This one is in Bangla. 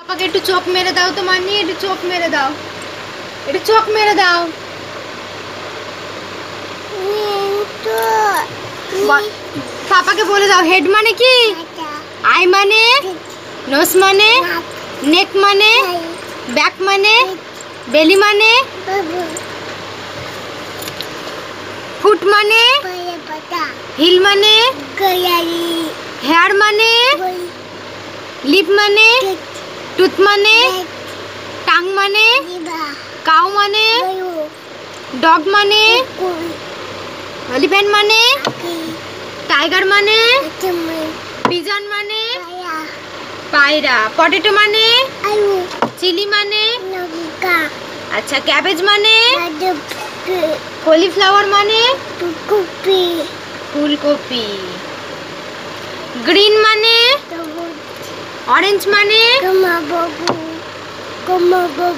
আমাকে একটু চোখ মেরে দাও তো মানি, একটু চোখ মেরে দাও, একটু চোখ মেরে দাও। পাপাকে বলে দাও হেড মানে কি, আই মানে, নোজ মানে, নেক মানে, ব্যাক মানে, বেলি মানে, ফুট মানে, হিল মানে, হেয়ার মানে, লিপ মানে, টুথ মানে, টাং মানে, কাউ মানে, ডগ মানে, এলিফ্যান্ট মানে, টাইগার মানে, পিজন মানে, পায়রা। পটেটো মানে, চিলি মানে, আচ্ছা ক্যাবেজ মানে, কলিফ্লাওয়ার মানে, ফুলকপি। গ্রিন মানে, অরেঞ্জ মানে,